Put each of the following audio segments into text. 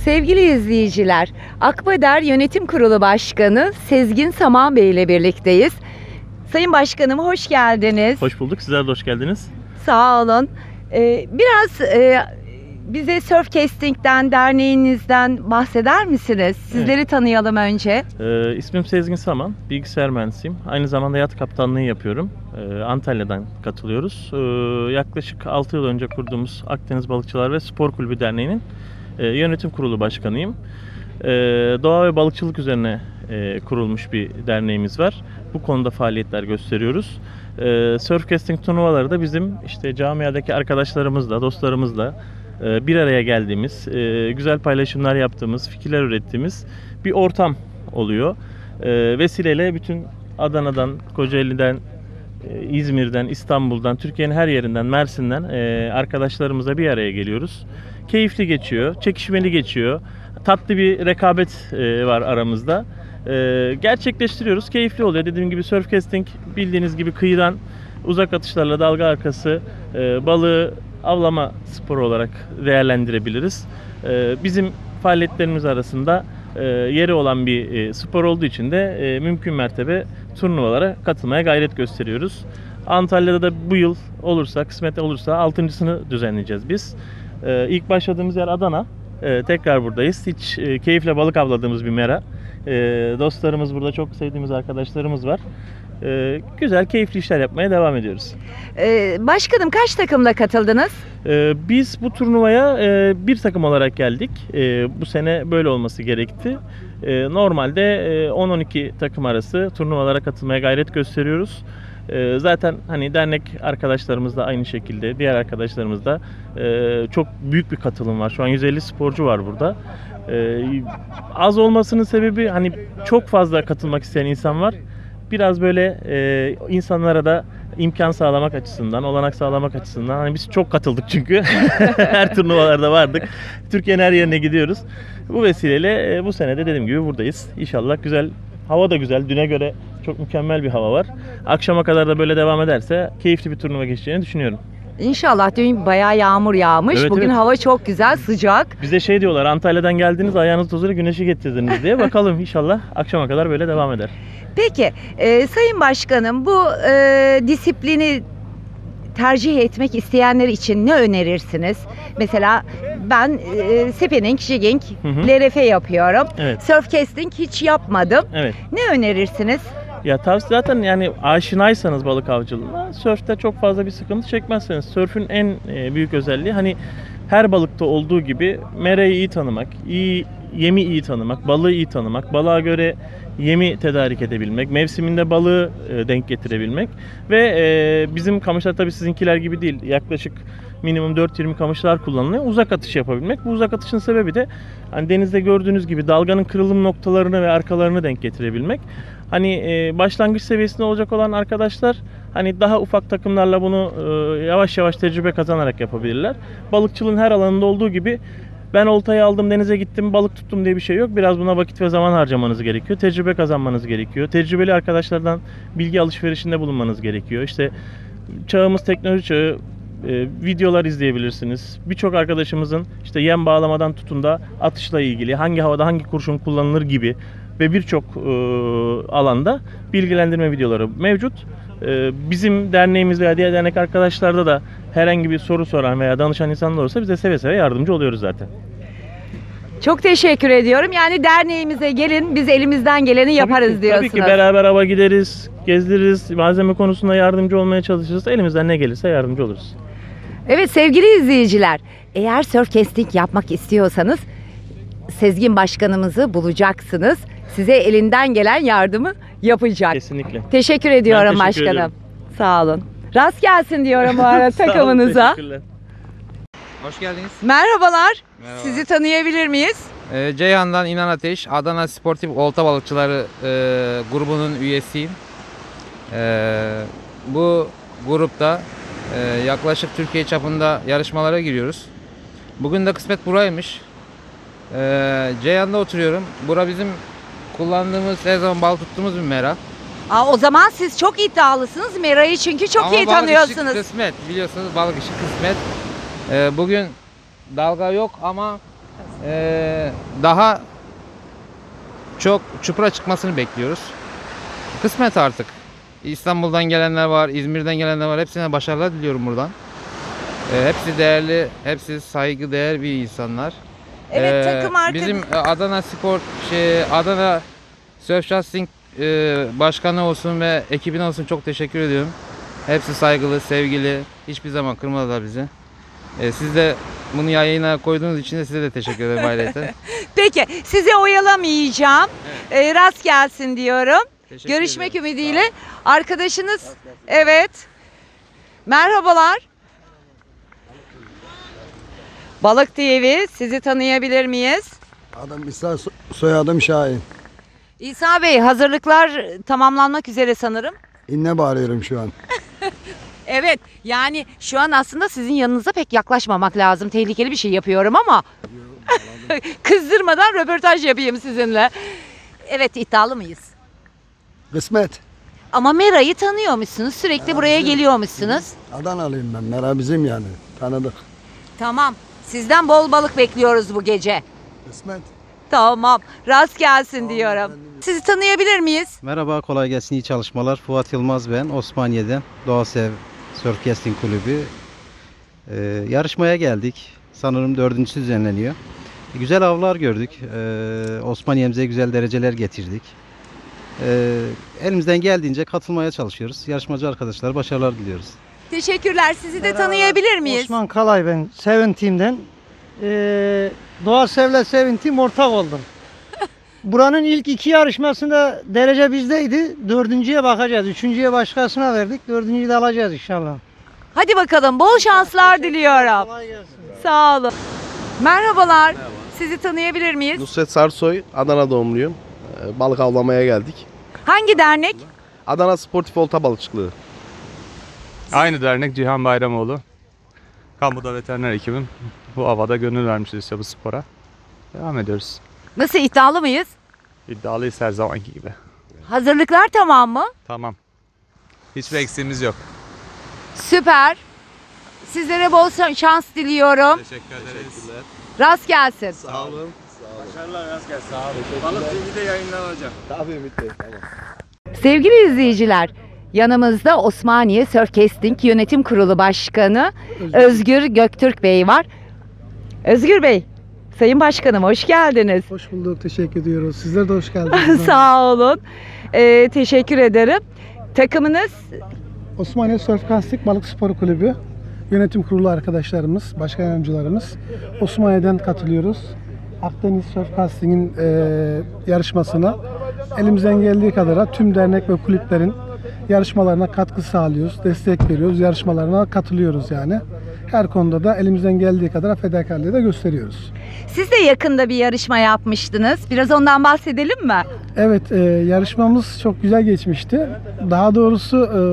Sevgili izleyiciler, Akbader Yönetim Kurulu Başkanı Sezgin Saman Bey ile birlikteyiz. Sayın Başkanım hoş geldiniz. Hoş bulduk. Sizler de hoş geldiniz. Sağ olun. Biraz bize Surfcasting'den, derneğinizden bahseder misiniz? Sizleri tanıyalım önce. İsmim Sezgin Saman. Bilgisayar mühendisiyim. Aynı zamanda yat kaptanlığı yapıyorum. Antalya'dan katılıyoruz. Yaklaşık 6 yıl önce kurduğumuz Akdeniz Balıkçılar ve Spor Kulübü Derneği'nin yönetim kurulu başkanıyım. Doğa ve balıkçılık üzerine kurulmuş bir derneğimiz var. Bu konuda faaliyetler gösteriyoruz. Surfcasting turnuvaları da bizim işte camiadaki arkadaşlarımızla, dostlarımızla bir araya geldiğimiz, güzel paylaşımlar yaptığımız, fikirler ürettiğimiz bir ortam oluyor. Vesileyle bütün Adana'dan, Kocaeli'den, İzmir'den, İstanbul'dan, Türkiye'nin her yerinden, Mersin'den arkadaşlarımızla bir araya geliyoruz. Keyifli geçiyor, çekişmeli geçiyor. Tatlı bir rekabet var aramızda. Gerçekleştiriyoruz, keyifli oluyor. Dediğim gibi surfcasting bildiğiniz gibi kıyıdan uzak atışlarla dalga arkası balığı avlama sporu olarak değerlendirebiliriz. Bizim faaliyetlerimiz arasında yeri olan bir spor olduğu için de mümkün mertebe turnuvalara katılmaya gayret gösteriyoruz. Antalya'da da bu yıl olursa, kısmet olursa 6.sını düzenleyeceğiz biz. İlk başladığımız yer Adana. Tekrar buradayız. Hiç keyifle balık avladığımız bir mera. Dostlarımız burada, çok sevdiğimiz arkadaşlarımız var. Güzel, keyifli işler yapmaya devam ediyoruz. Başkanım kaç takımla katıldınız? Biz bu turnuvaya bir takım olarak geldik. Bu sene böyle olması gerekti. Normalde 10-12 takım arası turnuvalara katılmaya gayret gösteriyoruz. Zaten hani dernek arkadaşlarımız da aynı şekilde, diğer arkadaşlarımız da çok büyük bir katılım var. Şu an 150 sporcu var burada. Az olmasının sebebi hani çok fazla katılmak isteyen insan var. Biraz böyle insanlara da imkan sağlamak açısından, olanak sağlamak açısından. Hani biz çok katıldık çünkü. Her turnuvalarda vardık. Türkiye'nin her yerine gidiyoruz. Bu vesileyle bu sene de dediğim gibi buradayız. İnşallah güzel. Hava da güzel. Düne göre çok mükemmel bir hava var. Akşama kadar da böyle devam ederse keyifli bir turnuva geçeceğini düşünüyorum. İnşallah. Dün bayağı yağmur yağmış. Evet, bugün evet. Hava çok güzel, sıcak. Bize şey diyorlar, Antalya'dan geldiniz, ayağınız tozuyla güneşi getirdiniz diye. Bakalım inşallah akşama kadar böyle devam eder. Peki, Sayın Başkanım bu disiplini tercih etmek isteyenler için ne önerirsiniz? Mesela ben spinning, jigging, LRF yapıyorum. Evet. Surfcasting hiç yapmadım. Evet. Ne önerirsiniz? Ya tavsiye, zaten yani aşinaysanız balık avcılığına, sörfte çok fazla bir sıkıntı çekmezseniz. Sörfün en büyük özelliği hani her balıkta olduğu gibi merayı iyi tanımak, yemi iyi tanımak, balığı iyi tanımak, balığa göre yemi tedarik edebilmek, mevsiminde balığı denk getirebilmek ve bizim kamışlar tabii sizinkiler gibi değil. Yaklaşık minimum 4-20 kamışlar kullanılıyor. Uzak atış yapabilmek. Bu uzak atışın sebebi de hani denizde gördüğünüz gibi dalganın kırılım noktalarını ve arkalarını denk getirebilmek. Hani başlangıç seviyesinde olacak olan arkadaşlar hani daha ufak takımlarla bunu yavaş yavaş tecrübe kazanarak yapabilirler. Balıkçılığın her alanında olduğu gibi ben oltayı aldım, denize gittim, balık tuttum diye bir şey yok. Biraz buna vakit ve zaman harcamanız gerekiyor. Tecrübe kazanmanız gerekiyor. Tecrübeli arkadaşlardan bilgi alışverişinde bulunmanız gerekiyor. İşte çağımız teknoloji çağı, videolar izleyebilirsiniz. Birçok arkadaşımızın işte yem bağlamadan tutun da atışla ilgili, hangi havada hangi kurşun kullanılır gibi ve birçok alanda bilgilendirme videoları mevcut. Bizim derneğimiz veya diğer dernek arkadaşlarda da herhangi bir soru soran veya danışan insanlar olursa biz de seve seve yardımcı oluyoruz zaten. Çok teşekkür ediyorum. Yani derneğimize gelin, biz elimizden geleni yaparız diyorsunuz. Tabii ki beraber hava gideriz, gezdiririz, malzeme konusunda yardımcı olmaya çalışırız. Elimizden ne gelirse yardımcı oluruz. Evet sevgili izleyiciler, eğer surfcasting yapmak istiyorsanız Sezgin Başkanımızı bulacaksınız. Size elinden gelen yardımı yapacak. Kesinlikle. Teşekkür ediyorum Ben teşekkür başkanım. ediyorum. Sağ olun. Rast gelsin diyorum bu arada Sağ olun, takımınıza. teşekkürler. Hoş geldiniz. Merhabalar. Merhaba. Sizi tanıyabilir miyiz? Ceyhan'dan İnan Ateş, Adana Sportif Olta Balıkçıları grubunun üyesiyim. Bu grupta yaklaşık Türkiye çapında yarışmalara giriyoruz. Bugün de kısmet buraymış. Ceyhan'da oturuyorum. Bura bizim kullandığımız, her zaman balık tuttuğumuz bir mera. O zaman siz çok iddialısınız. Mera'yı çünkü çok iyi tanıyorsunuz. Balık işi kısmet. Biliyorsunuz balık işi kısmet. Bugün dalga yok ama daha çok çupra çıkmasını bekliyoruz. Kısmet artık. İstanbul'dan gelenler var, İzmir'den gelenler var. Hepsine başarılar diliyorum buradan. Hepsi değerli, hepsi saygıdeğer bir insanlar. Evet, takım arkadaşı. Bizim Adana Spor, Adana Surfcasting başkanı olsun ve ekibine olsun çok teşekkür ediyorum. Hepsi saygılı, sevgili. Hiçbir zaman kırmadılar bizi. Siz de bunu yayına koyduğunuz için de size de teşekkür ederim ayrıca. Peki, sizi oyalamayacağım. Rast gelsin diyorum. Teşekkür Görüşmek ederim. ümidiyle. Arkadaşınız, evet. Merhabalar. Balık TV, sizi tanıyabilir miyiz? Adım İsa, soyadım Şahin. İsa Bey, hazırlıklar tamamlanmak üzere sanırım. İnne bağırıyorum şu an. Evet, yani şu an aslında sizin yanınıza pek yaklaşmamak lazım. Tehlikeli bir şey yapıyorum ama kızdırmadan röportaj yapayım sizinle. Evet, iddialı mıyız? Kısmet. Ama Mera'yı tanıyormuşsunuz. Sürekli buraya geliyormuşsunuz. Adanalıyım ben. Mera bizim yani. Tanıdık. Tamam. Sizden bol balık bekliyoruz bu gece. Kısmet. Tamam. Rast gelsin diyorum. Sizi tanıyabilir miyiz? Merhaba, kolay gelsin, iyi çalışmalar. Fuat Yılmaz ben, Osmaniye'den. Doğasev Surfcasting Kulübü. Yarışmaya geldik. Sanırım 4.'sü düzenleniyor. Güzel avlar gördük. Osmaniye'mize güzel dereceler getirdik. Elimizden geldiğince katılmaya çalışıyoruz. Yarışmacı arkadaşlar başarılar diliyoruz. Teşekkürler. Sizi de tanıyabilir miyiz? Osman Kalay ben, Seven Team'den. Doğa Sev'le Seven Team ortak oldum. Buranın ilk 2 yarışmasında derece bizdeydi. 4.'ye bakacağız. 3.'ye başkasına verdik. 4.'yü de alacağız inşallah. Hadi bakalım. Bol şanslar diliyorum. Kolay gelsin. Sağ olun. Merhabalar. Sizi tanıyabilir miyiz? Nusret Sarsoy, Adana doğumluyum. Balık avlamaya geldik. Hangi dernek? Adana Sportif Olta Balıkçılığı. Aynı dernek Cihan Bayramoğlu. Kamuda veteriner ekibim. Bu havada gönül vermişiz işte bu spora. Devam ediyoruz. Nasıl, iddialı mıyız? İddialıyız her zamanki gibi. Hazırlıklar tamam mı? Tamam. Hiçbir eksiğimiz yok. Süper. Sizlere bol şans diliyorum. Teşekkür ederiz. Rast gelsin. Sağ olun. Balık TV'de yayınlanacak. Tabii Ümit Bey. Tamam. Sevgili izleyiciler, yanımızda Osmaniye Surfcasting Yönetim Kurulu Başkanı Özgür Göktürk Bey var. Özgür Bey, Sayın Başkanım hoş geldiniz. Hoş bulduk. Teşekkür ediyoruz. Sizler de hoş geldiniz. Sağ olun. Teşekkür ederim. Takımınız Osmaniye Surfcasting Balık Sporu Kulübü yönetim kurulu arkadaşlarımız, başkan yardımcılarımız. Osmaniye'den katılıyoruz. Akdeniz Surfcasting'in yarışmasına elimizden geldiği kadar tüm dernek ve kulüplerin yarışmalarına katkı sağlıyoruz, destek veriyoruz, yarışmalarına katılıyoruz yani. Her konuda da elimizden geldiği kadar fedakarlığı da gösteriyoruz. siz de yakında bir yarışma yapmıştınız. Biraz ondan bahsedelim mi? Evet, yarışmamız çok güzel geçmişti. Daha doğrusu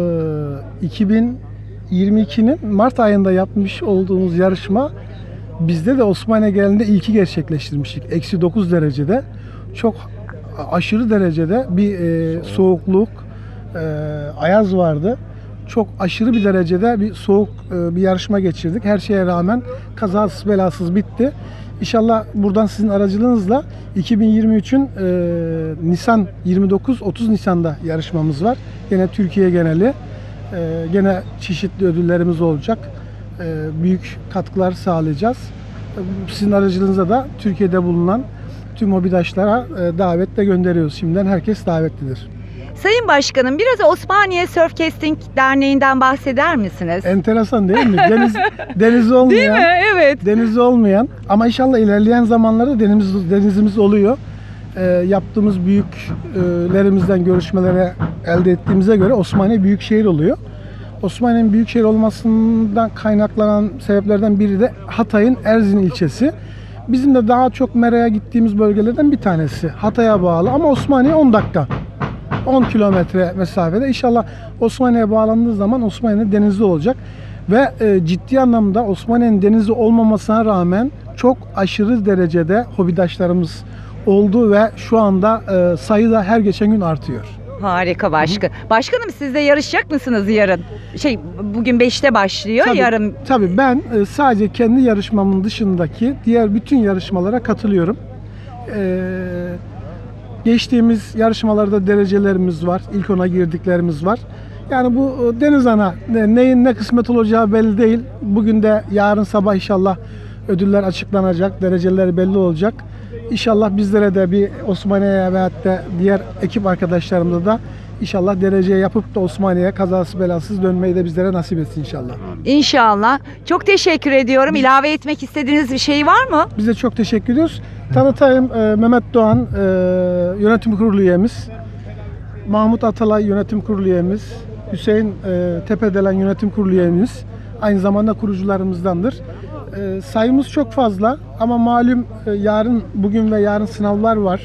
2022'nin Mart ayında yapmış olduğumuz yarışma bizde de Osmaniye genelinde ilki gerçekleştirmiştik. -9 derecede. Çok aşırı derecede bir soğukluk, ayaz vardı. Çok aşırı bir derecede bir soğuk bir yarışma geçirdik. Her şeye rağmen kazasız belasız bitti. İnşallah buradan sizin aracılığınızla 2023'ün Nisan 29-30 Nisan'da yarışmamız var. Yine Türkiye geneli. Gene çeşitli ödüllerimiz olacak. Büyük katkılar sağlayacağız. Sizin aracılığınızla da Türkiye'de bulunan tüm hobidaşlara davet de gönderiyoruz. Şimdiden herkes davetlidir. Sayın Başkanım, biraz Osmaniye Surfcasting Derneği'nden bahseder misiniz? Enteresan değil mi? Deniz olmayan. Değil mi? Evet. Denizi olmayan ama inşallah ilerleyen zamanlarda denizimiz oluyor. Yaptığımız büyüklerimizden görüşmelere elde ettiğimize göre Osmaniye büyükşehir oluyor. Osmaniye'nin büyükşehir olmasından kaynaklanan sebeplerden biri de Hatay'ın Erzin ilçesi. Bizim de daha çok Mera'ya gittiğimiz bölgelerden bir tanesi. Hatay'a bağlı ama Osmaniye 10 dakika. 10 kilometre mesafede. İnşallah Osmaniye'ye bağlandığı zaman Osmaniye'de denizli olacak. Ve ciddi anlamda Osmaniye'nin denizli olmamasına rağmen çok aşırı derecede hobidaşlarımız oldu ve şu anda sayı da her geçen gün artıyor. Harika başkan. Başkanım siz de yarışacak mısınız yarın? Bugün 5'te başlıyor, yarın. Tabii ben sadece kendi yarışmamın dışındaki diğer bütün yarışmalara katılıyorum. Geçtiğimiz yarışmalarda derecelerimiz var. İlk ona girdiklerimiz var. Yani bu deniz ana neyin ne kısmet olacağı belli değil. Bugün de yarın sabah inşallah ödüller açıklanacak, dereceler belli olacak. İnşallah bizlere de bir Osmaniye'ye ve hatta diğer ekip arkadaşlarımıza da İnşallah derece yapıp da Osmaniye'ye kazasız belasız dönmeyi de bizlere nasip etsin inşallah. İnşallah. Çok teşekkür ediyorum. İlave etmek istediğiniz bir şey var mı? Biz de çok teşekkür ediyoruz. Tanıtayım, Mehmet Doğan yönetim kurulu üyemiz, Mahmut Atalay yönetim kurulu üyemiz, Hüseyin Tepedelen yönetim kurulu üyemiz, aynı zamanda kurucularımızdandır. Sayımız çok fazla ama malum bugün ve yarın sınavlar var.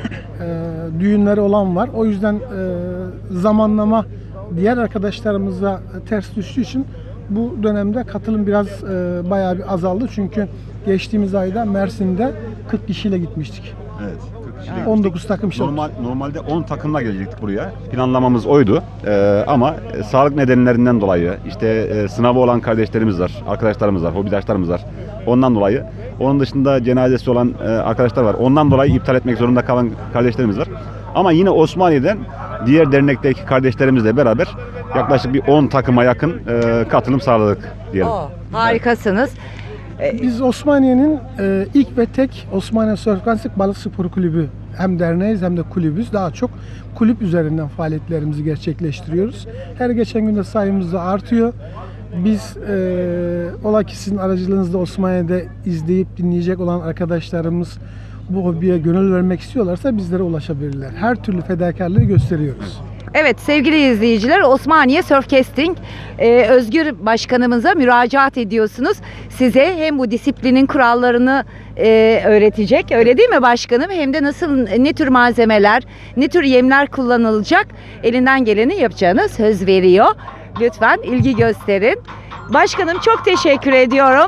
Düğünleri olan var. O yüzden zamanlama diğer arkadaşlarımıza ters düştüğü için bu dönemde katılım biraz bayağı bir azaldı. Çünkü geçtiğimiz ayda Mersin'de 40 kişiyle gitmiştik. Evet. 19 takım şart. Normalde 10 takımla gelecektik buraya. Planlamamız oydu. Ama sağlık nedenlerinden dolayı sınavı olan kardeşlerimiz var, arkadaşlarımız var, hobidaşlarımız var. Ondan dolayı. Onun dışında cenazesi olan arkadaşlar var. Ondan dolayı iptal etmek zorunda kalan kardeşlerimiz var. Ama yine Osmaniye'den diğer dernekteki kardeşlerimizle beraber yaklaşık bir 10 takıma yakın katılım sağladık diyelim. Harikasınız. Biz Osmaniye'nin ilk ve tek Osmaniye Sörfkansik Balık Spor Kulübü hem derneğiz hem de kulübüz. Daha çok kulüp üzerinden faaliyetlerimizi gerçekleştiriyoruz. Her geçen günde sayımız da artıyor. Biz ola ki sizin aracılığınızda Osmaniye'de izleyip dinleyecek olan arkadaşlarımız bu hobiye gönül vermek istiyorlarsa bizlere ulaşabilirler. Her türlü fedakarlığı gösteriyoruz. Evet sevgili izleyiciler, Osmaniye Surfcasting Özgür Başkanımıza müracaat ediyorsunuz. Size hem bu disiplinin kurallarını öğretecek, öyle değil mi başkanım? Hem de ne tür malzemeler, ne tür yemler kullanılacak, elinden geleni yapacağını söz veriyor. Lütfen ilgi gösterin. Başkanım çok teşekkür ediyorum.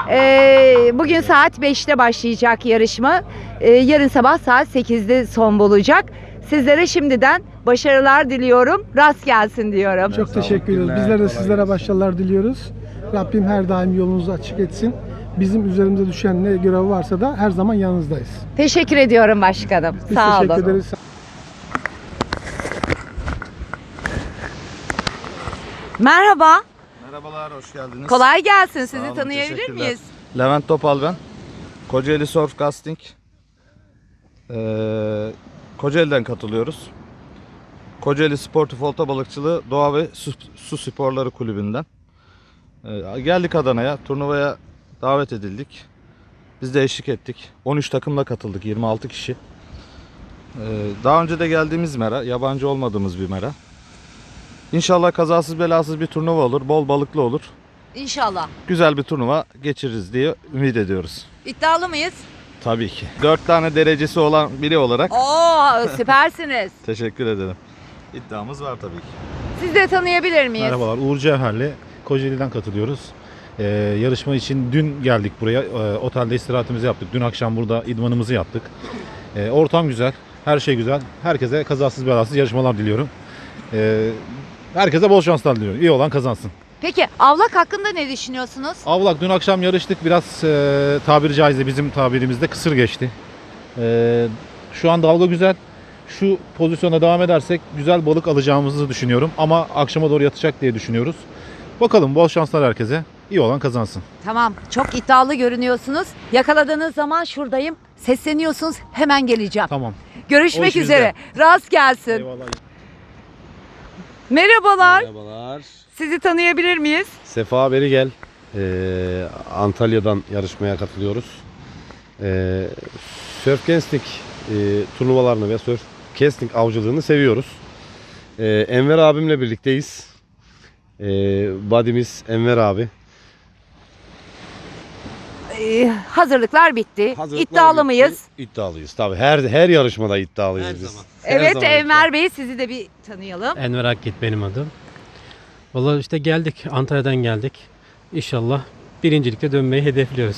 Bugün saat 5'te başlayacak yarışma. Yarın sabah saat 8'de son bulacak. Sizlere şimdiden başarılar diliyorum. Rast gelsin diyorum. Çok teşekkür ediyoruz. Bizler de sizlere başarılar diliyoruz. Rabbim her daim yolunuzu açık etsin. Bizim üzerimize düşen ne görev varsa da her zaman yanınızdayız. Teşekkür ediyorum başkanım. Biz Sağ olun. teşekkür ederiz. Merhaba. Merhabalar, hoş geldiniz. Kolay gelsin. Sağ Sizi olun, tanıyabilir teşekkürler. miyiz? Levent Topal ben. Kocaeli Surfcasting. Kocaeli'den katılıyoruz. Kocaeli Sportif Olta Balıkçılığı Doğa ve Su Sporları Kulübü'nden. Geldik Adana'ya, turnuvaya davet edildik. Biz de eşlik ettik. 13 takımla katıldık, 26 kişi. Daha önce de geldiğimiz mera, yabancı olmadığımız bir mera. İnşallah kazasız belasız bir turnuva olur, bol balıklı olur. İnşallah. Güzel bir turnuva geçiririz diye ümit ediyoruz. İddialı mıyız? Tabii ki. 4 tane derecesi olan biri olarak Oo, süpersiniz. teşekkür ederim. İddiamız var tabii ki. Siz de tanıyabilir miyiz? Merhabalar, Uğur Cevherli. Kocaeli'den katılıyoruz. Yarışma için dün geldik buraya. Otelde istirahatimizi yaptık. Dün akşam burada idmanımızı yaptık. Ortam güzel, her şey güzel. Herkese kazasız belasız yarışmalar diliyorum. Herkese bol şanslar diliyorum. İyi olan kazansın. Peki avlak hakkında ne düşünüyorsunuz? Avlak dün akşam yarıştık. Biraz tabiri caizse bizim tabirimizde kısır geçti. Şu an dalga güzel. Şu pozisyona devam edersek güzel balık alacağımızı düşünüyorum. Ama akşama doğru yatacak diye düşünüyoruz. Bakalım, bol şanslar herkese. İyi olan kazansın. Tamam, çok iddialı görünüyorsunuz. Yakaladığınız zaman şuradayım. Sesleniyorsunuz, hemen geleceğim. Tamam. Görüşmek O iş üzere. Rast gelsin. Eyvallah. Merhabalar. Merhabalar. Sizi tanıyabilir miyiz? Sefa Berigel. Antalya'dan yarışmaya katılıyoruz. Surfcasting turnuvalarını ve surfcasting avcılığını seviyoruz. Enver abimle birlikteyiz. Buddy'miz Enver abi. Hazırlıklar bitti. İddialı mıyız? İddialıyız tabii. Her yarışmada iddialıyız Her biz. zaman. Evet, Enver Bey, sizi de bir tanıyalım. Enver Akgit benim adım. Vallahi işte geldik, Antalya'dan geldik. İnşallah birincilikte dönmeyi hedefliyoruz.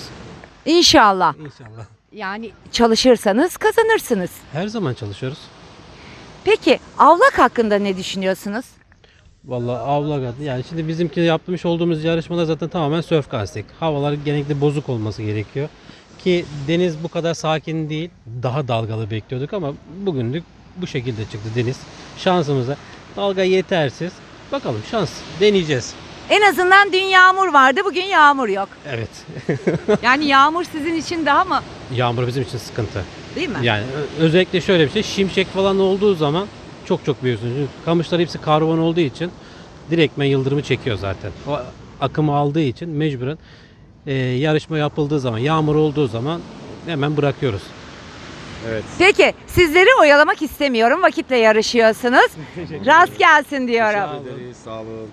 İnşallah. İnşallah. Yani çalışırsanız kazanırsınız. Her zaman çalışıyoruz. Peki avlak hakkında ne düşünüyorsunuz? Vallahi avlak yani şimdi bizimki yapmış olduğumuz yarışmada zaten tamamen sörf casting. Havalar genellikle bozuk olması gerekiyor. Ki deniz bu kadar sakin değil. Daha dalgalı bekliyorduk ama bugünlük bu şekilde çıktı deniz. Şansımıza dalga yetersiz. Bakalım şans deneyeceğiz. En azından dün yağmur vardı, bugün yağmur yok. Evet. Yani yağmur sizin için daha mı? Yağmur bizim için sıkıntı. Değil mi? Yani özellikle şöyle bir şey, şimşek falan olduğu zaman çok büyüyorsun. Çünkü kamışlar hepsi karbon olduğu için direktmen yıldırımı çekiyor zaten. O akımı aldığı için mecburen yarışma yapıldığı zaman, yağmur olduğu zaman hemen bırakıyoruz. Evet. Peki sizleri oyalamak istemiyorum. Vakitle yarışıyorsunuz. Rast gelsin diyorum. Sağ olun.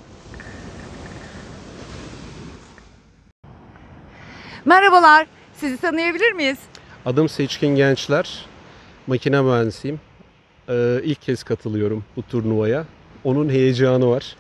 Merhabalar. Sizi tanıyabilir miyiz? Adım Seçkin Gençler. Makine mühendisiyim. İlk kez katılıyorum bu turnuvaya. Onun heyecanı var.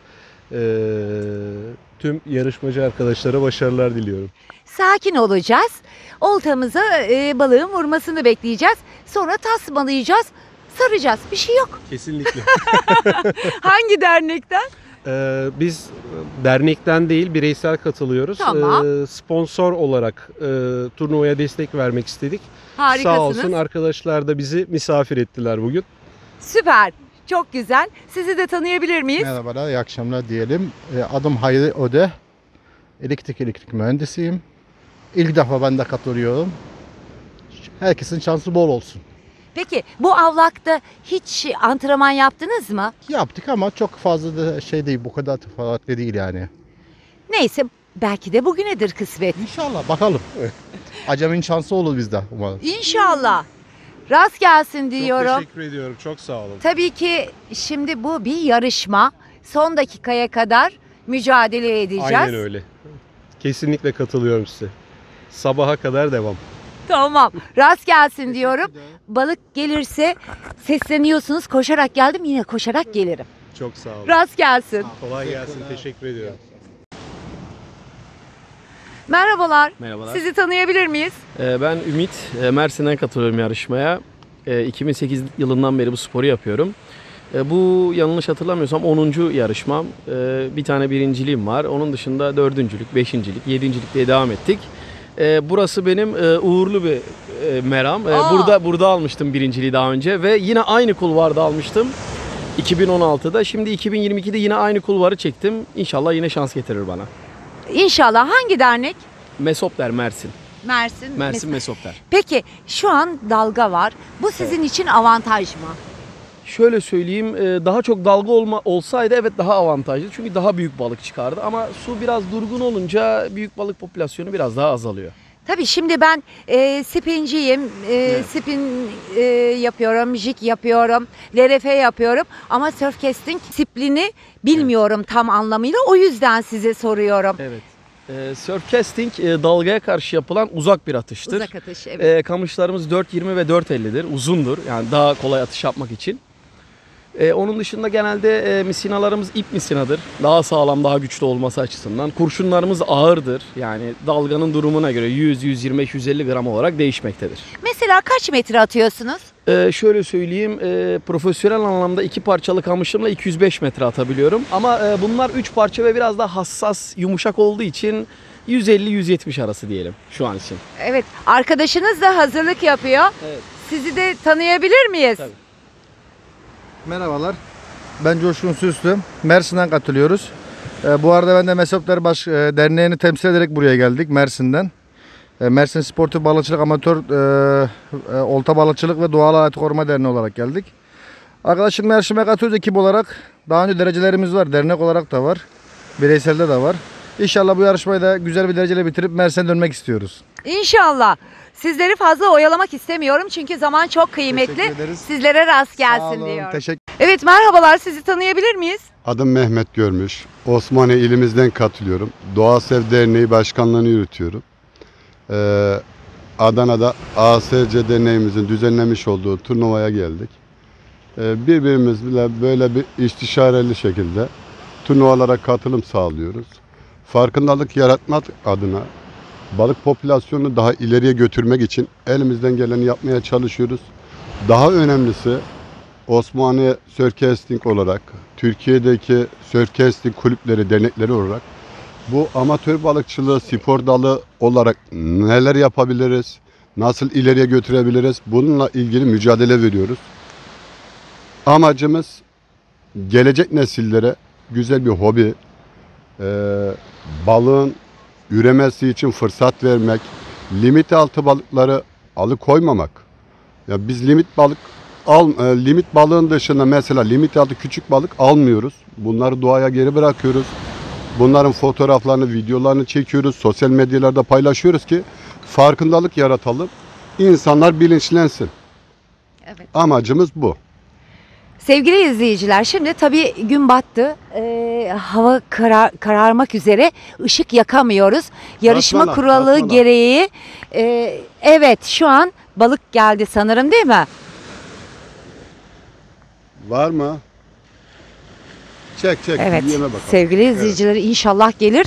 Tüm yarışmacı arkadaşlara başarılar diliyorum. Sakin olacağız. Oltamıza balığın vurmasını bekleyeceğiz. Sonra tasmalayacağız. Saracağız. Bir şey yok. Kesinlikle. Hangi dernekten? Biz dernekten değil bireysel katılıyoruz. Tamam. Sponsor olarak turnuvaya destek vermek istedik. Harikasınız. Sağ olsun arkadaşlar da bizi misafir ettiler bugün. Süper. Çok güzel. Sizi de tanıyabilir miyiz? Merhabalar, iyi akşamlar diyelim. Adım Hayri Öde. Elektrik mühendisiyim. İlk defa ben de katılıyorum. Herkesin şansı bol olsun. Peki bu avlakta hiç antrenman yaptınız mı? Yaptık ama çok fazla da şey değil, bu kadar farklı değil yani. Neyse belki de bugünedir kısmet. İnşallah bakalım. Aceminin şansı olur bizde umarım. İnşallah. Rast gelsin diyorum. Çok teşekkür ediyorum. Çok sağ olun. Tabii ki şimdi bu bir yarışma. Son dakikaya kadar mücadele edeceğiz. Aynen öyle. Kesinlikle katılıyorum size. Sabaha kadar devam. Tamam. Rast gelsin diyorum. Balık gelirse sesleniyorsunuz. Koşarak geldim, yine koşarak gelirim. Çok sağ olun. Rast gelsin. Kolay gelsin. Teşekkür ediyorum. Merhabalar. Merhabalar. Sizi tanıyabilir miyiz? Ben Ümit, Mersin'den katılıyorum yarışmaya. 2008 yılından beri bu sporu yapıyorum. Bu yanlış hatırlamıyorsam 10. yarışmam. Bir tane birinciliğim var. Onun dışında 4.lük, 5.lik, 7.lik diye devam ettik. Burası benim uğurlu bir meram. Burada almıştım birinciliği daha önce ve yine aynı kulvarda almıştım 2016'da. Şimdi 2022'de yine aynı kulvarı çektim. İnşallah yine şans getirir bana. İnşallah. Hangi dernek? Mesopter Mersin. Mersin. Mesopter. Peki şu an dalga var. Bu sizin için avantaj mı? Şöyle söyleyeyim, daha çok dalga olsaydı evet daha avantajlı. Çünkü daha büyük balık çıkardı ama su biraz durgun olunca büyük balık popülasyonu biraz daha azalıyor. Tabii şimdi ben spinciyim, spin yapıyorum, jig yapıyorum, LRF yapıyorum ama surf casting disiplini bilmiyorum tam anlamıyla, o yüzden size soruyorum. Evet. Surf casting dalgaya karşı yapılan uzak bir atıştır. Uzak atış, evet. Kamışlarımız 4.20 ve 4.50'dir. Uzundur. Yani daha kolay atış yapmak için. Onun dışında genelde misinalarımız ip misinadır. Daha sağlam, daha güçlü olması açısından. Kurşunlarımız ağırdır. Yani dalganın durumuna göre 100, 125, 150 gram olarak değişmektedir. Mesela kaç metre atıyorsunuz? Şöyle söyleyeyim, profesyonel anlamda 2 parçalı kamışımla 205 metre atabiliyorum. Ama bunlar 3 parça ve biraz daha hassas, yumuşak olduğu için 150-170 arası diyelim şu an için. Evet, arkadaşınız da hazırlık yapıyor. Evet. Sizi de tanıyabilir miyiz? Tabii. Merhabalar, ben Coşkun Süslü. Mersin'den katılıyoruz. Bu arada ben de Mesopter Derneği'ni temsil ederek buraya geldik Mersin'den. Mersin Sportif Balıkçılık Amatör Olta Balıkçılık ve Doğal Hayat Koruma Derneği olarak geldik. Arkadaşımla yarışmaya katılıyoruz ekip olarak. Daha önce derecelerimiz var, dernek olarak da var. Bireyselde de var. İnşallah bu yarışmayı da güzel bir dereceyle bitirip Mersin'e dönmek istiyoruz. İnşallah. Sizleri fazla oyalamak istemiyorum çünkü zaman çok kıymetli. Sizlere rast gelsin diyorum. Evet, merhabalar, sizi tanıyabilir miyiz? Adım Mehmet Görmüş. Osmaniye ilimizden katılıyorum. Doğa Sev Derneği Başkanlığı'nı yürütüyorum. Adana'da ASC Derneğimizin düzenlemiş olduğu turnuvaya geldik. Birbirimizle böyle bir istişareli şekilde turnuvalara katılım sağlıyoruz. Farkındalık yaratmak adına balık popülasyonunu daha ileriye götürmek için elimizden geleni yapmaya çalışıyoruz. Daha önemlisi Osmaniye Surfcasting olarak, Türkiye'deki Surfcasting kulüpleri, dernekleri olarak bu amatör balıkçılığı spor dalı olarak neler yapabiliriz, nasıl ileriye götürebiliriz, bununla ilgili mücadele veriyoruz. Amacımız gelecek nesillere güzel bir hobi, balığın üremesi için fırsat vermek, limit altı balıkları alıkoymamak. Ya biz limit balığın dışında mesela limit altı küçük balık almıyoruz. Bunları doğaya geri bırakıyoruz. Bunların fotoğraflarını, videolarını çekiyoruz. Sosyal medyalarda paylaşıyoruz ki farkındalık yaratalım. İnsanlar bilinçlensin. Evet. Amacımız bu. Sevgili izleyiciler, şimdi tabii gün battı. Hava kararmak üzere. Işık yakamıyoruz. Yarışma Basmalar, kuralı basmalar. gereği evet, şu an balık geldi sanırım, değil mi? Var mı? Çek. Evet. Yeme bakalım. Sevgili izleyiciler, inşallah gelir.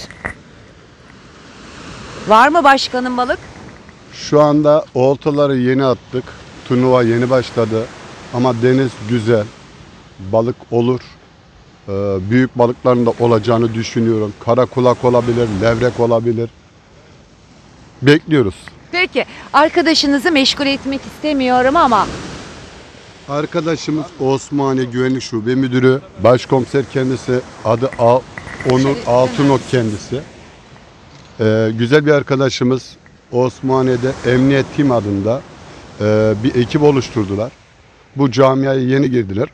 Var mı başkanım balık? Şu anda oltaları yeni attık. Turnuva yeni başladı. Ama deniz güzel. Balık olur. Büyük balıkların da olacağını düşünüyorum. Kara kulak olabilir, levrek olabilir. Bekliyoruz. Peki, arkadaşınızı meşgul etmek istemiyorum ama Arkadaşımız Osmaniye Güvenlik Şube Müdürü, Başkomiser kendisi, adı Onur Altınok kendisi. Güzel bir arkadaşımız, Osmaniye'de Emniyet Tim adında bir ekip oluşturdular. Bu camiaya yeni girdiler.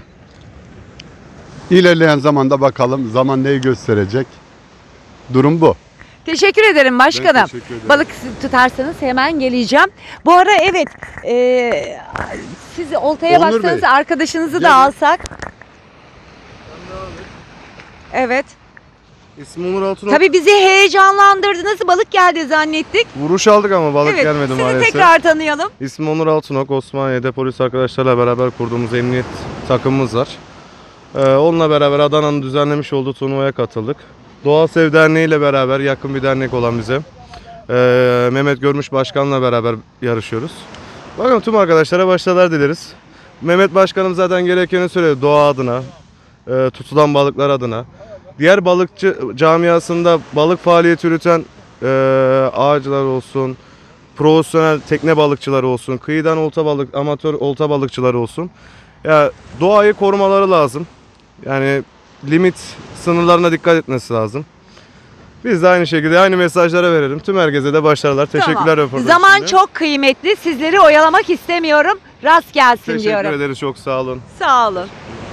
İlerleyen zamanda bakalım, zaman neyi gösterecek. Durum bu. teşekkür ederim başkanım. Ben teşekkür ederim. Balık tutarsanız hemen geleceğim. Bu ara evet, siz oltaya Onur baksanız Bey. arkadaşınızı da alsak. Evet. İsmim Onur Altınok. Tabii bizi heyecanlandırdınız. Balık geldi zannettik. Vuruş aldık ama balık Evet, gelmedi sizi maalesef. tekrar tanıyalım. İsmim Onur Altınok. Osmaniye'de polis arkadaşlarla beraber kurduğumuz emniyet takımımız var. Onunla beraber Adana'nın düzenlemiş olduğu turnuvaya katıldık. Doğa Sev Derneği ile beraber, yakın bir dernek olan bize, Mehmet Görmüş Başkan'la beraber yarışıyoruz. Bakalım, tüm arkadaşlara başarılar dileriz. Mehmet Başkanım zaten gerekeni söyledi doğa adına, tutulan balıklar adına. Diğer balıkçı camiasında balık faaliyeti yürüten ağacılar olsun, profesyonel tekne balıkçıları olsun, kıyıdan amatör olta balıkçıları olsun. Ya doğayı korumaları lazım. Yani limit sınırlarına dikkat etmesi lazım. Biz de aynı şekilde aynı mesajlara verelim. Tüm herkese de başarılar. Teşekkürler Tamam. röportaj Zaman için de. çok kıymetli. Sizleri oyalamak istemiyorum. Rast gelsin Teşekkür diyorum. ederiz. Çok sağ olun. Sağ olun.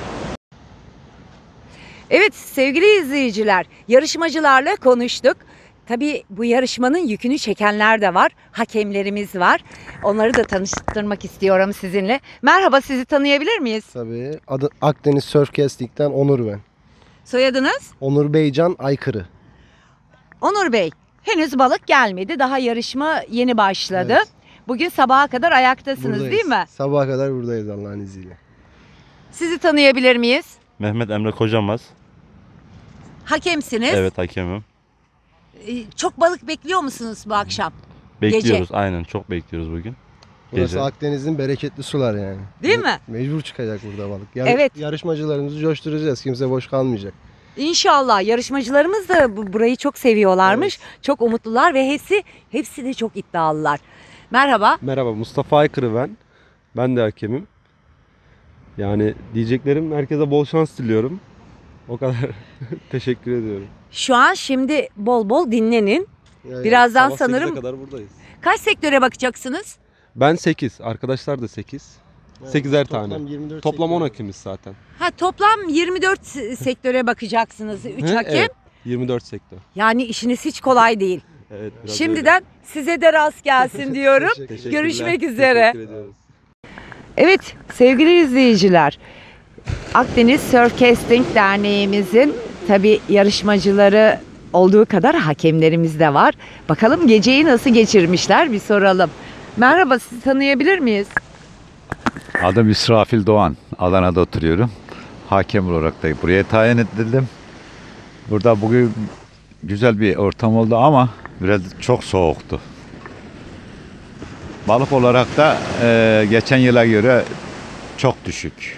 Evet sevgili izleyiciler, yarışmacılarla konuştuk. Tabii bu yarışmanın yükünü çekenler de var. Hakemlerimiz var. Onları da tanıştırmak istiyorum sizinle. Merhaba, sizi tanıyabilir miyiz? Tabii. Adı Akdeniz Surfcasting'den Onur ben. Soyadınız? Onur Beycan Aykırı. Onur Bey, henüz balık gelmedi. Daha yarışma yeni başladı. Evet. Bugün sabaha kadar ayaktasınız Buradayız. değil mi? Sabaha kadar buradayız Allah'ın izniyle. Sizi tanıyabilir miyiz? Mehmet Emre Kocamaz. Hakemsiniz. Evet, hakemim. Çok balık bekliyor musunuz bu akşam? Bekliyoruz, Gece. aynen, çok bekliyoruz bugün. Burası Gece. Akdeniz'in bereketli sular yani. Değil mi? Mecbur çıkacak burada balık. Evet. Yarışmacılarımızı coşturacağız. Kimse boş kalmayacak. İnşallah. Yarışmacılarımız da burayı çok seviyorlarmış. Çok umutlular ve hepsi de çok iddialılar. Merhaba. Merhaba, Mustafa Aykırı ben. Ben de hakemim. Yani diyeceklerim, herkese bol şans diliyorum. O kadar. Teşekkür ediyorum. Şu an şimdi bol bol dinlenin. Yani Birazdan sabah 8'e sanırım kadar buradayız. kaç sektöre bakacaksınız? Ben 8, arkadaşlar da 8. Evet, 8'er toplam tane. 24 Toplam 10 sektör. hakemiz zaten. Ha, toplam 24 sektöre bakacaksınız. 3 Hı, hakem. Evet, 24 sektör. Yani işiniz hiç kolay değil. Evet, biraz Şimdiden size de rast gelsin diyorum. Teşekkürler. Görüşmek üzere. Teşekkür ediyoruz. Evet sevgili izleyiciler, Akdeniz Surfcasting Derneğimizin tabi yarışmacıları olduğu kadar hakemlerimiz de var. Bakalım geceyi nasıl geçirmişler, bir soralım. Merhaba, sizi tanıyabilir miyiz? Adım İsrafil Doğan. Adana'da oturuyorum. Hakem olarak da buraya tayin edildim. Burada bugün güzel bir ortam oldu ama biraz çok soğuktu. Balık olarak da geçen yıla göre çok düşük.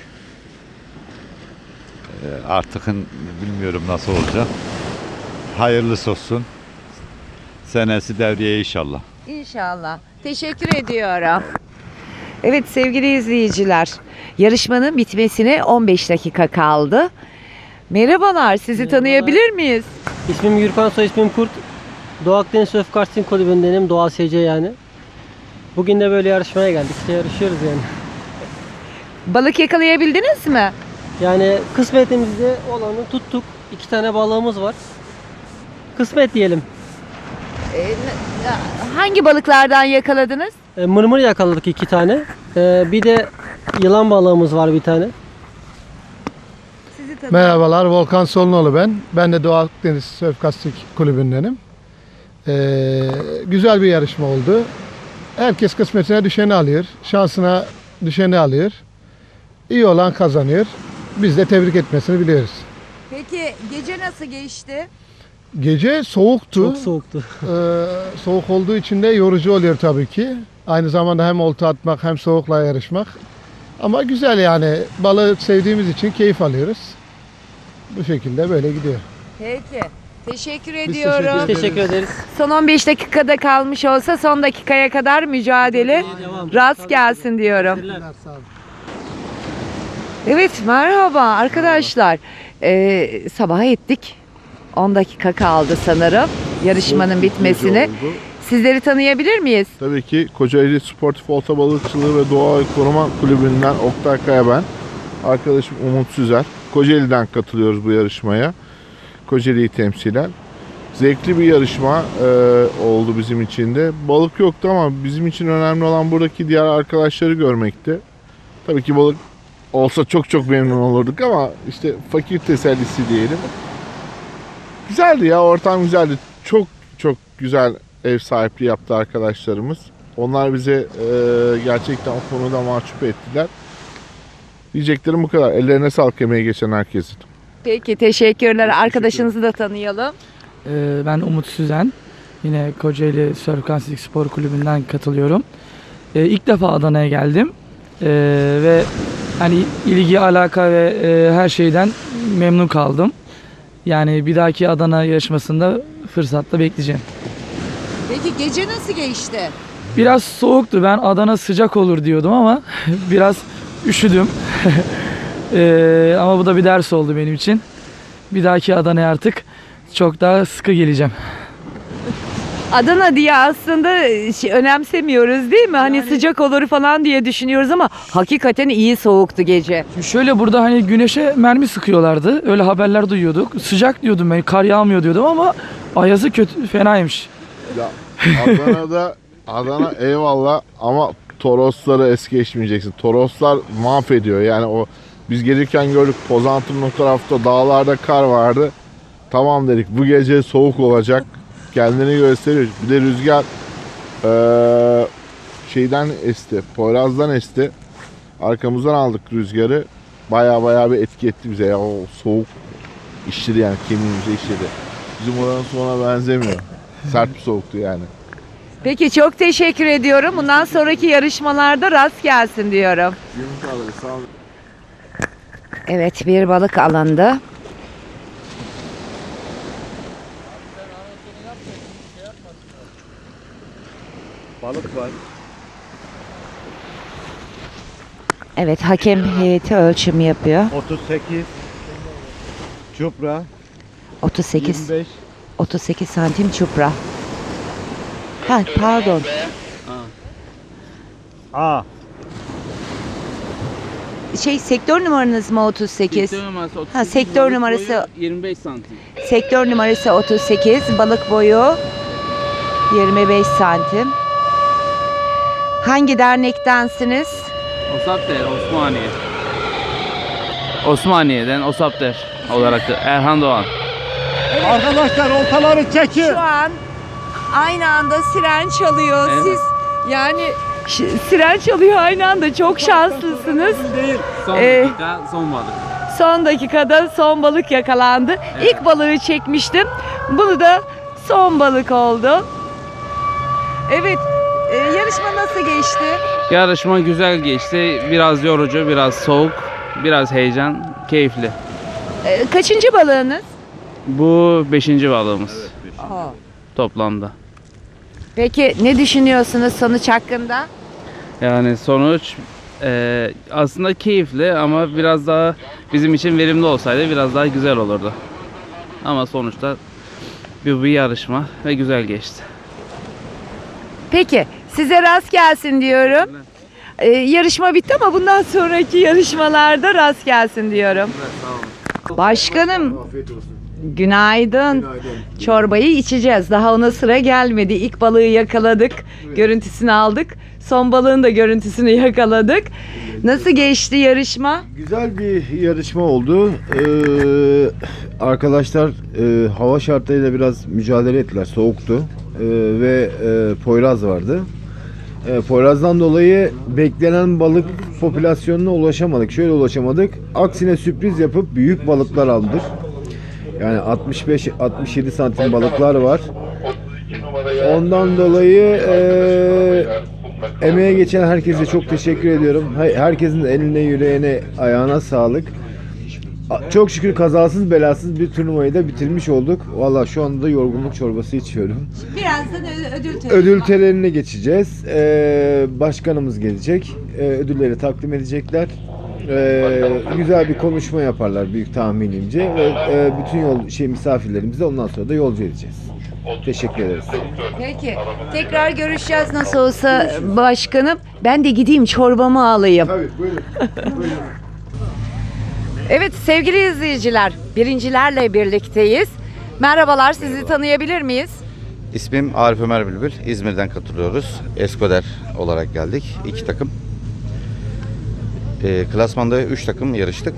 Artık bilmiyorum nasıl olacak. Hayırlısı olsun. Senesi devreye inşallah. İnşallah. Teşekkür ediyorum. Evet sevgili izleyiciler, yarışmanın bitmesine 15 dakika kaldı. Merhabalar, sizi tanıyabilir miyiz? İsmim Gürkan, soy ismim Kurt. Doğu Akdeniz Surf Karting Kulübü'ndenim, Doğa SC yani. Bugün de böyle yarışmaya geldik, işte yarışıyoruz yani. Balık yakalayabildiniz mi? Yani kısmetimizde olanı tuttuk. 2 tane balığımız var. Kısmet diyelim. Hangi balıklardan yakaladınız? Mırmır yakaladık 2 tane. Bir de yılan balığımız var bir tane. Merhabalar, Volkan Solunoğlu ben. Ben de Doğu Akdeniz Surf Karting Kulübü'ndenim. Güzel bir yarışma oldu. Herkes kısmetine düşeni alıyor. Şansına düşeni alıyor. İyi olan kazanıyor. Biz de tebrik etmesini biliyoruz. Peki gece nasıl geçti? Gece soğuktu. Çok soğuktu. Soğuk olduğu için de yorucu oluyor tabii ki. Aynı zamanda hem olta atmak hem soğukla yarışmak. Ama güzel yani. Balığı sevdiğimiz için keyif alıyoruz. Bu şekilde böyle gidiyor. Peki. Teşekkür teşekkür ediyorum. ederiz. Teşekkür ederiz. Son 15 dakikada kalmış olsa son dakikaya kadar mücadele rast gelsin diyorum. Evet merhaba arkadaşlar. Sabaha ettik. 10 dakika kaldı sanırım yarışmanın bitmesine. Sizleri tanıyabilir miyiz? Tabii ki Kocaeli Sportif Olta Balıkçılığı ve Doğa Koruma Kulübü'nden Oktay Kaya ben. Arkadaşım Umut Süzer. Kocaeli'den katılıyoruz bu yarışmaya. Kocaeli'yi temsilen. Zevkli bir yarışma oldu bizim için de. Balık yoktu ama bizim için önemli olan buradaki diğer arkadaşları görmekti. Tabii ki balık olsa çok memnun olurduk ama işte fakir tesellisi diyelim. Güzeldi ya, ortam güzeldi. Çok güzel ev sahipliği yaptı arkadaşlarımız. Onlar bize gerçekten o konuda mahcup ettiler. Diyeceklerim bu kadar. Ellerine sağlık emeği geçen herkesin. Peki teşekkürler. Arkadaşınızı da tanıyalım. Ben Umut Süzen. Yine Kocaeli Surf Karting Spor Kulübü'nden katılıyorum. İlk defa Adana'ya geldim. Ve hani ilgi, alaka ve her şeyden memnun kaldım. Yani bir dahaki Adana yarışmasında fırsatla bekleyeceğim. Peki gece nasıl geçti? Biraz soğuktu. Ben Adana sıcak olur diyordum ama biraz üşüdüm. Ama bu da bir ders oldu benim için. Bir dahaki Adana'ya artık çok daha sıkı geleceğim. Adana diye aslında önemsemiyoruz değil mi? Hani sıcak olur falan diye düşünüyoruz ama hakikaten iyi soğuktu gece. Şöyle burada hani güneşe mermi sıkıyorlardı. Öyle haberler duyuyorduk. Sıcak diyordum ben, kar yağmıyor diyordum ama ayazı kötü, fenaymış. Ya Adana eyvallah ama Torosları es geçmeyeceksin. Toroslar mahvediyor. Yani o biz gelirken gördük, Pozantı'nın o tarafta dağlarda kar vardı. Tamam dedik, bu gece soğuk olacak. Kendini gösteriyor. Bir de rüzgar şeyden esti, Poyraz'dan esti. Arkamızdan aldık rüzgarı. Baya bir etki etti bize ya. O soğuk işledi yani, kemiğimize işledi. Bizim oranın soğuğuna benzemiyor. Sert bir soğuktu yani. Peki çok teşekkür ediyorum. Bundan sonraki yarışmalarda rast gelsin diyorum. Sağ olun. Evet bir balık alındı. Balık var. Evet hakem heyeti ölçüm yapıyor. 38 çupra 38 25 38 santim çupra. Ha pardon. A. Sektör numaranız mı 38? Sektör numarası 38. Ha sektör balık numarası boyu 25 santim. Sektör numarası 38, balık boyu 25 santim. Hangi dernektensiniz? Osapter, Osmaniye. Osmaniye'den Osapter olarak da Erhan Doğan. Evet. Arkadaşlar oltaları çekin. Şu an aynı anda siren çalıyor. Evet. Siz yani siren çalıyor aynı anda. Çok şanslısınız. Son dakika, son balık. Son dakikada son balık yakalandı. Evet. İlk balığı çekmiştim. Bunu da son balık oldu. Evet, yarışma nasıl geçti? Yarışma güzel geçti. Biraz yorucu, biraz soğuk, biraz heyecan, keyifli. Kaçıncı balığınız? Bu 5. balığımız Aa. toplamda. Peki ne düşünüyorsunuz sonuç hakkında? Yani sonuç aslında keyifli ama biraz daha bizim için verimli olsaydı biraz daha güzel olurdu. Ama sonuçta bir yarışma ve güzel geçti. Peki size rast gelsin diyorum. Yarışma bitti ama bundan sonraki yarışmalarda rast gelsin diyorum. Başkanım günaydın. Çorbayı içeceğiz. Daha ona sıra gelmedi. İlk balığı yakaladık. Görüntüsünü aldık. Son balığın da görüntüsünü yakaladık. Nasıl geçti yarışma? Güzel bir yarışma oldu. Arkadaşlar hava şartlarıyla biraz mücadele ettiler. Soğuktu. Ve Poyraz vardı. Poyraz'dan dolayı beklenen balık popülasyonuna ulaşamadık. Şöyle ulaşamadık. Aksine sürpriz yapıp büyük balıklar aldık. Yani 65-67 santim balıklar var. Ondan dolayı emeğe geçen herkese çok teşekkür ediyorum. Herkesin eline, yüreğine, ayağına sağlık. Çok şükür kazasız belasız bir turnuvayı da bitirmiş olduk. Valla şu anda da yorgunluk çorbası içiyorum. Birazdan Ödül törenine geçeceğiz. Başkanımız gelecek. Ödülleri takdim edecekler. Güzel bir konuşma yaparlar büyük tahminimce. Ve bütün misafirlerimizi de ondan sonra da yolcu edeceğiz. Teşekkür ederiz. Peki tekrar görüşeceğiz nasıl olsa başkanım. Ben de gideyim çorbamı alayım. Tabii buyurun. Buyurun. Evet sevgili izleyiciler, birincilerle birlikteyiz. Merhabalar, sizi tanıyabilir miyiz? İsmim Arif Ömer Bülbül. İzmir'den katılıyoruz. Eskoder olarak geldik. 2 takım. Klasmanda 3 takım yarıştık.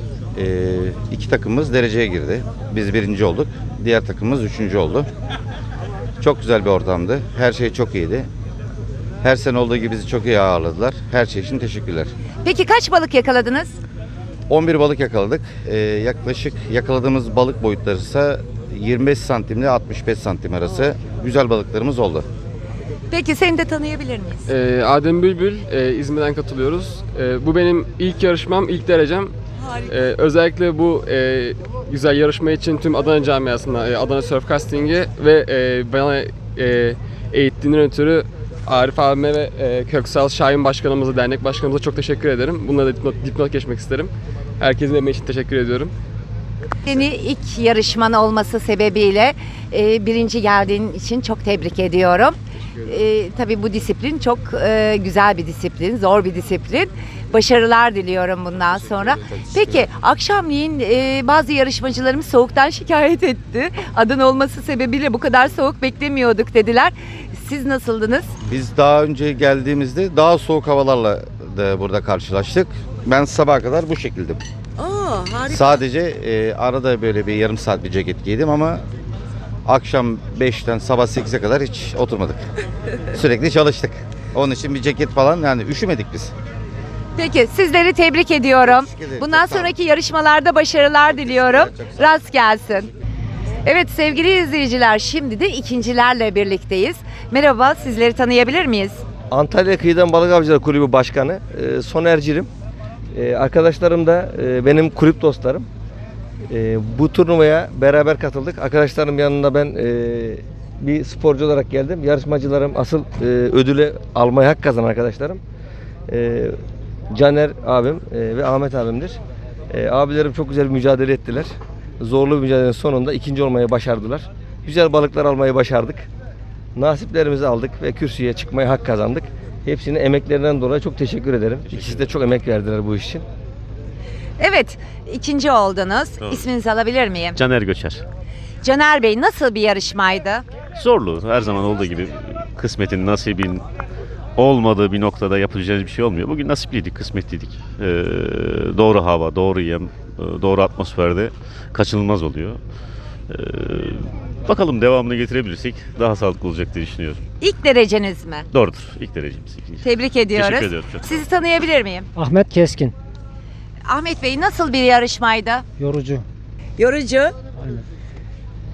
2 takımımız dereceye girdi. Biz 1. olduk. Diğer takımımız 3. oldu. Çok güzel bir ortamdı. Her şey çok iyiydi. Her sene olduğu gibi bizi çok iyi ağırladılar. Her şey için teşekkürler. Peki kaç balık yakaladınız? 11 balık yakaladık. Yaklaşık yakaladığımız balık boyutları ise 25 santim ile 65 santim arası güzel balıklarımız oldu. Peki seni de tanıyabilir miyiz? Adem Bülbül, İzmir'den katılıyoruz. Bu benim ilk yarışmam, ilk derecem. Özellikle bu güzel yarışma için tüm Adana camiasına, Adana Surf Casting'e ve bana eğittiğinden ötürü Arif abime ve Köksal Şahin başkanımıza, dernek başkanımıza çok teşekkür ederim. Bununla da dipnot geçmek isterim. Herkesin emeği için teşekkür ediyorum. Seni ilk yarışman olması sebebiyle birinci geldiğin için çok tebrik ediyorum. Tabii bu disiplin çok güzel bir disiplin, zor bir disiplin. Başarılar diliyorum bundan sonra. Peki akşamleyin bazı yarışmacılarımız soğuktan şikayet etti. Adın olması sebebiyle bu kadar soğuk beklemiyorduk dediler. Siz nasıldınız? Biz daha önce geldiğimizde daha soğuk havalarla da burada karşılaştık. Ben sabaha kadar bu şekilde. Harika. Sadece arada böyle bir yarım saat bir ceket giydim ama akşam 5'ten sabah 8'e kadar hiç oturmadık. Sürekli çalıştık. Onun için bir ceket falan, yani üşümedik biz. Peki sizleri tebrik ediyorum. Bundan sonraki yarışmalarda başarılar diliyorum. Rast gelsin. Evet sevgili izleyiciler, şimdi de ikincilerle birlikteyiz. Merhaba, sizleri tanıyabilir miyiz? Antalya Kıyıdan Balık Avcıları Kulübü Başkanı Soner Cirim. Arkadaşlarım da benim kulüp dostlarım. Bu turnuvaya beraber katıldık. Arkadaşlarım yanında ben bir sporcu olarak geldim. Yarışmacılarım asıl ödülü almaya hak kazanan arkadaşlarım. Caner abim ve Ahmet abimdir. Abilerim çok güzel bir mücadele ettiler. Zorlu bir mücadelenin sonunda 2. olmayı başardılar. Güzel balıklar almayı başardık. Nasiplerimizi aldık ve kürsüye çıkmaya hak kazandık. Hepsine emeklerinden dolayı çok teşekkür ederim. İkisi de çok emek verdiler bu iş için. Evet, ikinci oldunuz. Doğru. İsminizi alabilir miyim? Caner Göçer. Caner Bey, nasıl bir yarışmaydı? Zorlu. Her zaman olduğu gibi kısmetin, nasibin olmadığı bir noktada yapacağınız bir şey olmuyor. Bugün nasipliydik, kısmetliydik. Doğru hava, doğru yem, doğru atmosferde kaçınılmaz oluyor. Bakalım devamını getirebilirsek daha sağlıklı olacak diye düşünüyorum. İlk dereceniz mi? Doğrudur. İlk derecemiz. İkinci. Tebrik ediyoruz. Teşekkür ediyorum. Çok. Sizi tanıyabilir miyim? Ahmet Keskin. Ahmet Bey, nasıl bir yarışmaydı? Yorucu. Yorucu.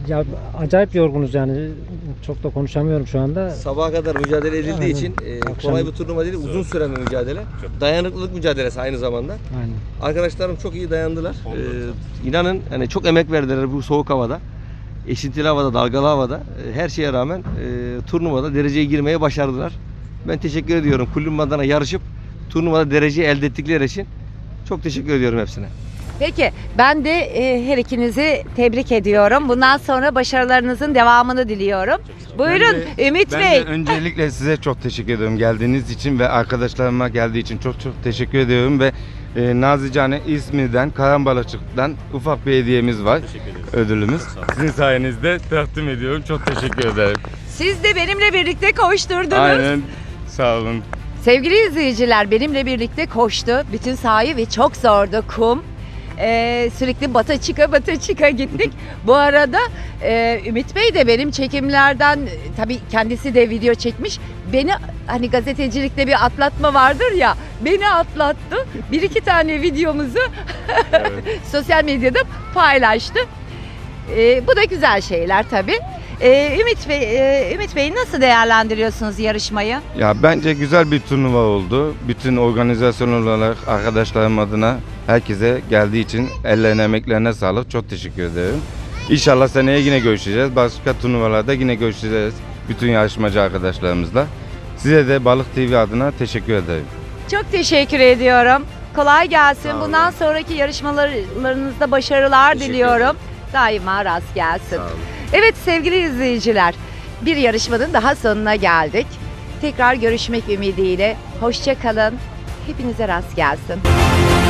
Ya acayip yorgunuz yani. Çok da konuşamıyorum şu anda. Sabaha kadar mücadele edildiği Aynen. için Akşam- kolay bir turnuva değil, uzun süren bir mücadele. Dayanıklılık mücadelesi aynı zamanda. Aynen. Arkadaşlarım çok iyi dayandılar. İnanın hani çok emek verdiler bu soğuk havada. Esintili havada, dalgalı havada. Her şeye rağmen turnuvada dereceye girmeye başardılar. Ben teşekkür ediyorum kulübüm adına yarışıp turnuvada dereceyi elde ettikleri için. Çok teşekkür ediyorum hepsine. Peki ben de her ikinizi tebrik ediyorum. Bundan sonra başarılarınızın devamını diliyorum. Buyurun Ümit Ben Bey. de öncelikle size çok teşekkür ediyorum geldiğiniz için ve arkadaşlarıma geldiği için çok teşekkür ediyorum ve nazicane İzmir'den, Karambalıçık'tan ufak bir hediyemiz var. Ödülümüz. Sizin sayenizde takdim ediyorum. Çok teşekkür ederim. Siz de benimle birlikte koşturdunuz. Aynen. Sağ olun. Sevgili izleyiciler benimle birlikte koştu. Bütün sahayı ve çok zordu kum. Sürekli bata çıka gittik. Bu arada Ümit Bey de benim çekimlerden tabii kendisi de video çekmiş. Beni hani gazetecilikte bir atlatma vardır ya beni atlattı. Bir iki tane videomuzu sosyal medyada paylaştı. Bu da güzel şeyler tabii. Ümit Bey nasıl değerlendiriyorsunuz yarışmayı? Ya bence güzel bir turnuva oldu. Bütün organizasyon olarak arkadaşlarım adına herkese geldiği için ellerine emeklerine sağlık. Çok teşekkür ederim. İnşallah seneye yine görüşeceğiz. Başka turnuvalarda yine görüşeceğiz. Bütün yarışmacı arkadaşlarımızla. Size de Balık TV adına teşekkür ederim. Çok teşekkür ediyorum. Kolay gelsin. Bundan sonraki yarışmalarınızda başarılar diliyorum. Daima rast gelsin. Evet sevgili izleyiciler, bir yarışmanın daha sonuna geldik. Tekrar görüşmek ümidiyle. Hoşça kalın. Hepinize rast gelsin.